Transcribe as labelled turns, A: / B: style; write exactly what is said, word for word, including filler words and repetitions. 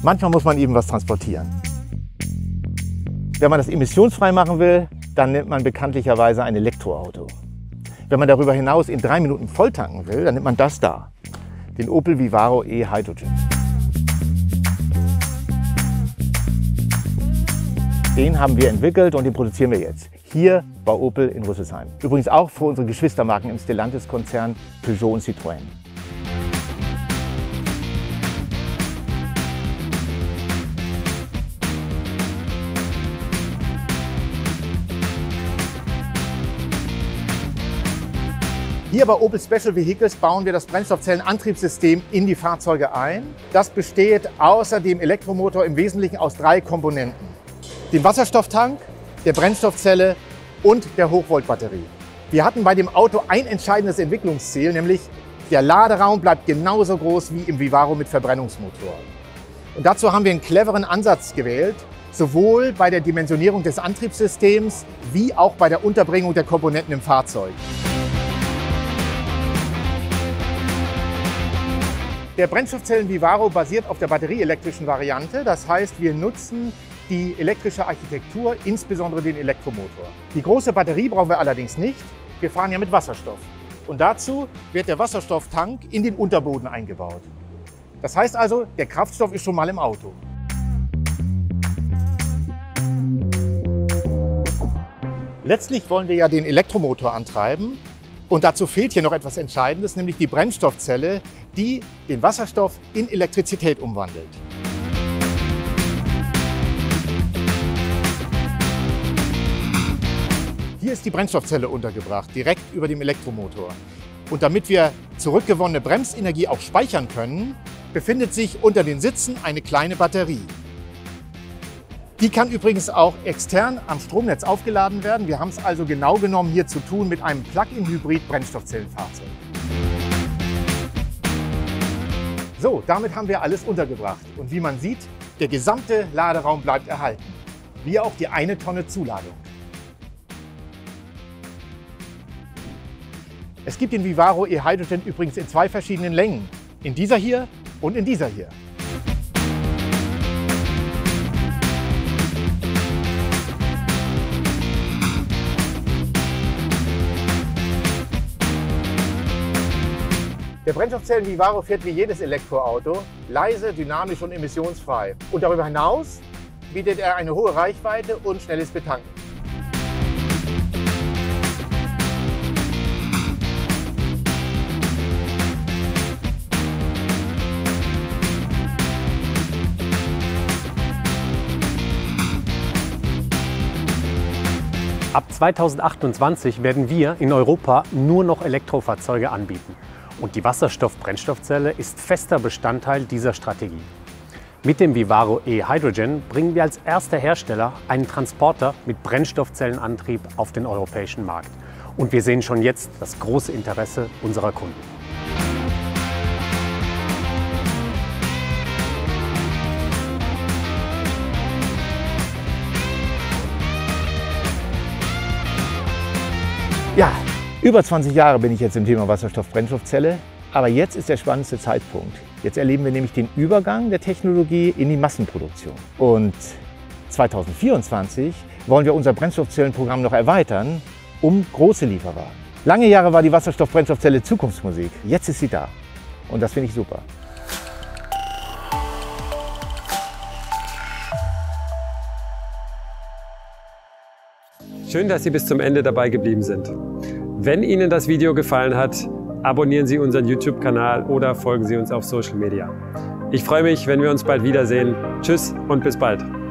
A: Manchmal muss man eben was transportieren. Wenn man das emissionsfrei machen will, dann nimmt man bekanntlicherweise ein Elektroauto. Wenn man darüber hinaus in drei Minuten volltanken will, dann nimmt man das da, den Opel Vivaro e-Hydrogen. Den haben wir entwickelt und den produzieren wir jetzt hier bei Opel in Rüsselsheim. Übrigens auch für unsere Geschwistermarken im Stellantis-Konzern Peugeot und Citroën. Hier bei Opel Special Vehicles bauen wir das Brennstoffzellenantriebssystem in die Fahrzeuge ein. Das besteht außer dem Elektromotor im Wesentlichen aus drei Komponenten: dem Wasserstofftank, der Brennstoffzelle und der Hochvoltbatterie. Wir hatten bei dem Auto ein entscheidendes Entwicklungsziel, nämlich der Laderaum bleibt genauso groß wie im Vivaro mit Verbrennungsmotor. Und dazu haben wir einen cleveren Ansatz gewählt, sowohl bei der Dimensionierung des Antriebssystems wie auch bei der Unterbringung der Komponenten im Fahrzeug. Der Brennstoffzellen-Vivaro basiert auf der batterieelektrischen Variante. Das heißt, wir nutzen die elektrische Architektur, insbesondere den Elektromotor. Die große Batterie brauchen wir allerdings nicht. Wir fahren ja mit Wasserstoff. Und dazu wird der Wasserstofftank in den Unterboden eingebaut. Das heißt also, der Kraftstoff ist schon mal im Auto. Letztlich wollen wir ja den Elektromotor antreiben. Und dazu fehlt hier noch etwas Entscheidendes, nämlich die Brennstoffzelle, die den Wasserstoff in Elektrizität umwandelt. Hier ist die Brennstoffzelle untergebracht, direkt über dem Elektromotor. Und damit wir zurückgewonnene Bremsenergie auch speichern können, befindet sich unter den Sitzen eine kleine Batterie. Die kann übrigens auch extern am Stromnetz aufgeladen werden. Wir haben es also genau genommen hier zu tun mit einem Plug-in-Hybrid-Brennstoffzellenfahrzeug. So, damit haben wir alles untergebracht. Und wie man sieht, der gesamte Laderaum bleibt erhalten, wie auch die eine Tonne Zuladung. Es gibt den Vivaro e-Hydrogen übrigens in zwei verschiedenen Längen, in dieser hier und in dieser hier. Der Brennstoffzellen-Vivaro fährt wie jedes Elektroauto, leise, dynamisch und emissionsfrei. Und darüber hinaus bietet er eine hohe Reichweite und schnelles Betanken.
B: Ab zweitausendachtundzwanzig werden wir in Europa nur noch Elektrofahrzeuge anbieten. Und die Wasserstoff-Brennstoffzelle ist fester Bestandteil dieser Strategie. Mit dem Vivaro e-Hydrogen bringen wir als erster Hersteller einen Transporter mit Brennstoffzellenantrieb auf den europäischen Markt. Und wir sehen schon jetzt das große Interesse unserer Kunden.
A: Ja, über zwanzig Jahre bin ich jetzt im Thema Wasserstoff-Brennstoffzelle, aber jetzt ist der spannendste Zeitpunkt. Jetzt erleben wir nämlich den Übergang der Technologie in die Massenproduktion. Und zweitausendvierundzwanzig wollen wir unser Brennstoffzellenprogramm noch erweitern um große Lieferwagen. Lange Jahre war die Wasserstoff-Brennstoffzelle Zukunftsmusik. Jetzt ist sie da und das finde ich super.
C: Schön, dass Sie bis zum Ende dabei geblieben sind. Wenn Ihnen das Video gefallen hat, abonnieren Sie unseren YouTube-Kanal oder folgen Sie uns auf Social Media. Ich freue mich, wenn wir uns bald wiedersehen. Tschüss und bis bald.